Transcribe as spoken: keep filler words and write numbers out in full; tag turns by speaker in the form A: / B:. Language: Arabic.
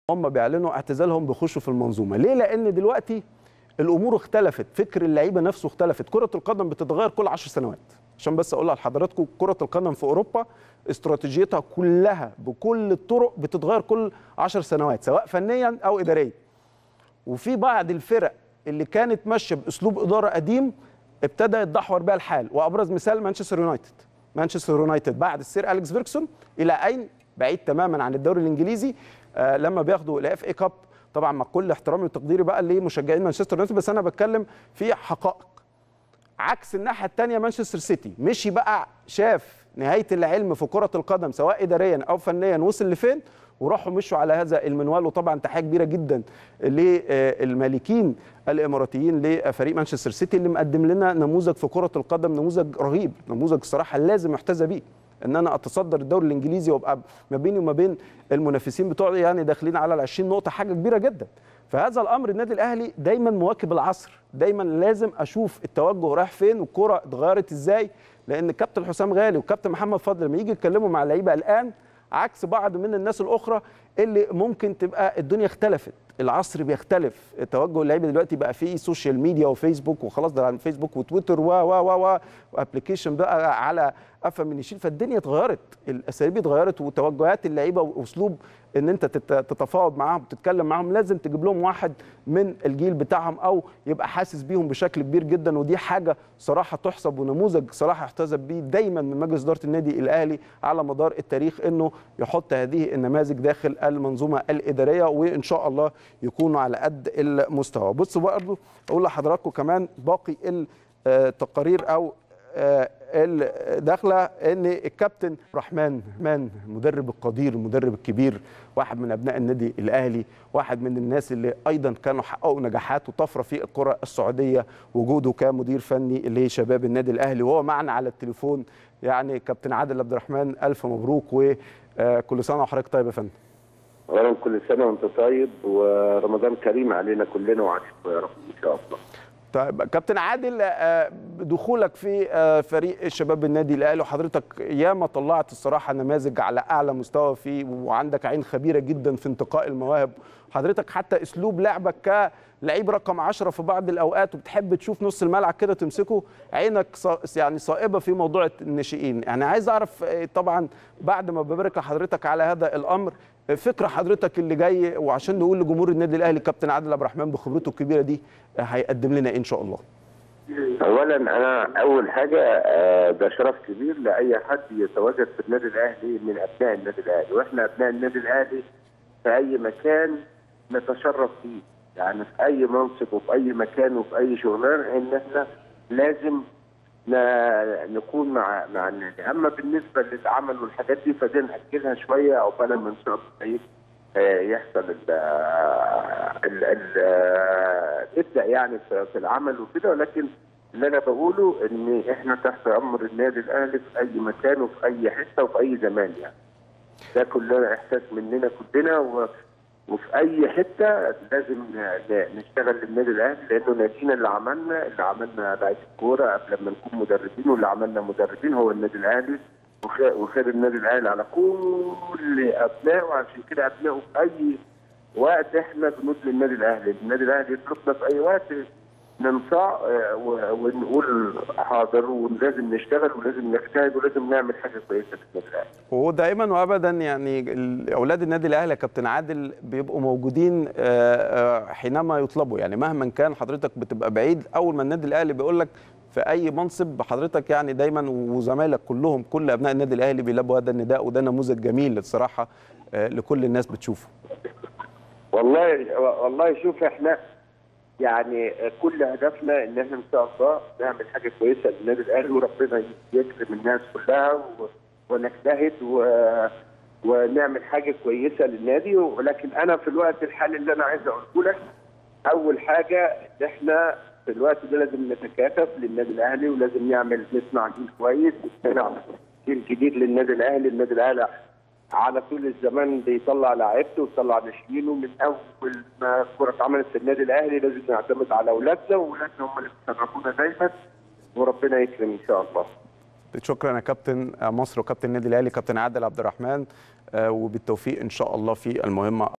A: هم بيعلنوا اعتزالهم بيخشوا في المنظومه. ليه؟ لان دلوقتي الامور اختلفت، فكر اللعيبه نفسه اختلفت. كره القدم بتتغير كل عشر سنوات. عشان بس اقولها لحضراتكم، كره القدم في اوروبا استراتيجيتها كلها بكل الطرق بتتغير كل عشر سنوات، سواء فنيا او اداريا. وفي بعض الفرق اللي كانت ماشيه باسلوب اداره قديم ابتدى يتدحور بها الحال، وابرز مثال مانشستر يونايتد. مانشستر يونايتد بعد السير اليكس فيركسون الى اين؟ بعيد تماما عن الدوري الانجليزي. آه لما بياخدوا الاف اي كاب، طبعا مع كل احترامي وتقديري بقى لمشجعين مانشستر يونايتد، بس انا بتكلم في حقائق. عكس الناحيه الثانيه مانشستر سيتي مشي بقى، شاف نهايه العلم في كره القدم سواء اداريا او فنيا وصل لفين، وراحوا مشوا على هذا المنوال. وطبعا تحيه كبيره جدا للمالكين الاماراتيين لفريق مانشستر سيتي اللي مقدم لنا نموذج في كره القدم، نموذج رهيب، نموذج الصراحه لازم يحتذى بيه. ان انا اتصدر الدوري الانجليزي وابقى ما بيني وما بين المنافسين بتوعي يعني داخلين على ال عشرين نقطه، حاجه كبيره جدا. فهذا الامر النادي الاهلي دايما مواكب العصر، دايما لازم اشوف التوجه رايح فين والكره اتغيرت ازاي. لان الكابتن حسام غالي والكابتن محمد فضل لما يجي يتكلموا مع اللعيبه الان عكس بعض من الناس الاخرى اللي ممكن تبقى الدنيا اختلفت، العصر بيختلف، توجه اللعيبه دلوقتي بقى فيه سوشيال ميديا وفيسبوك وخلاص، ده عن فيسبوك وتويتر و و و وابلكيشن بقى على قفا من يشيل. فالدنيا اتغيرت، الاساليب اتغيرت، وتوجهات اللعيبه واسلوب ان انت تتفاوض معاهم تتكلم معاهم لازم تجيب لهم واحد من الجيل بتاعهم او يبقى حاسس بيهم بشكل كبير جدا. ودي حاجه صراحه تحسب، ونموذج صراحه يحتذى بيه دايما من مجلس اداره النادي الاهلي على مدار التاريخ، انه يحط هذه النماذج داخل المنظومه الاداريه، وان شاء الله يكونوا على قد المستوى. بصوا برضه اقول لحضراتكم كمان باقي التقارير او الداخله ان الكابتن رحمن رحمن المدرب القدير، المدرب الكبير، واحد من ابناء النادي الاهلي، واحد من الناس اللي ايضا كانوا حققوا نجاحات وطفره في الكره السعوديه، وجوده كمدير فني لشباب النادي الاهلي وهو معنا على التليفون. يعني كابتن عادل عبد الرحمن الف مبروك وكل سنه وحضرتك طيب يا فندم.
B: اولا كل سنه وانت طيب ورمضان كريم علينا كلنا وعليكم يا رب ان شاء الله.
A: طيب كابتن عادل، دخولك في فريق شباب النادي الاهلي وحضرتك ياما طلعت الصراحه نماذج على اعلى مستوى فيه، وعندك عين خبيره جدا في انتقاء المواهب، حضرتك حتى اسلوب لعبك كلاعب رقم عشرة في بعض الاوقات وبتحب تشوف نص الملعب كده تمسكه، عينك يعني صائبه في موضوع الناشئين. يعني عايز اعرف طبعا بعد ما ببارك لحضرتك على هذا الامر، فكره حضرتك اللي جاي، وعشان نقول لجمهور النادي الاهلي كابتن عادل عبد الرحمن بخبرته الكبيره دي هيقدم لنا ايه ان شاء الله؟
B: اولا انا اول حاجه ده شرف كبير لاي حد يتواجد في النادي الاهلي من ابناء النادي الاهلي، واحنا ابناء النادي الاهلي في اي مكان نتشرف فيه، يعني في اي منصب وفي اي مكان وفي اي شغلانه ان احنا لازم نكون مع مع النادي. اما بالنسبه للعمل والحاجات دي فدي ناجلها شويه او بلا من شاء الله يحصل ال ال ال تبدا يعني في العمل وكده، ولكن اللي انا بقوله ان احنا تحت امر النادي الاهلي في اي مكان وفي اي حته وفي اي زمان، يعني ده كلنا احساس مننا كلنا، و وفي اي حته لازم نشتغل للنادي الاهلي، لانه نادينا اللي عملنا اللي عملنا لعيبه كوره قبل ما نكون مدربين، واللي عملنا مدربين هو النادي الاهلي، وخير النادي الاهلي على كل ابنائه، وعشان كده ابنائه في اي وقت احنا بنقول للنادي الاهلي، النادي الاهلي يطلبنا في اي وقت ننصاع ونقول حاضر، ولازم نشتغل ولازم نجتهد ولازم نعمل حاجه كويسه في النادي الاهلي.
A: ودائما وابدا يعني اولاد النادي الاهلي يا كابتن عادل بيبقوا موجودين حينما يطلبوا، يعني مهما كان حضرتك بتبقى بعيد، اول ما النادي الاهلي بيقول لك في اي منصب حضرتك يعني دايما وزمايلك كلهم كل ابناء النادي الاهلي بيلبوا هذا النداء، وده نموذج جميل الصراحه لكل الناس بتشوفه.
B: والله والله شوف احنا يعني كل هدفنا ان احنا ان شاء الله نعمل حاجه كويسه للنادي الاهلي، وربنا يكرم الناس كلها ونجتهد و... ونعمل حاجه كويسه للنادي. ولكن انا في الوقت الحالي اللي انا عايز اقوله لك، اول حاجه ان احنا في الوقت ده لازم نتكاتف للنادي الاهلي، ولازم نعمل نصنع جيل كويس، نعمل جيل جديد للنادي الاهلي. النادي الاهلي على طول الزمان بيطلع لاعيبته ويطلع ناشئينه، من اول ما الكوره اتعملت في النادي الاهلي لازم نعتمد على اولادنا، واولادنا هم اللي بيشرفونا دايما، وربنا يكرم ان شاء الله.
A: شكرا يا كابتن مصر وكابتن النادي الاهلي كابتن عادل عبد الرحمن، وبالتوفيق ان شاء الله في المهمه.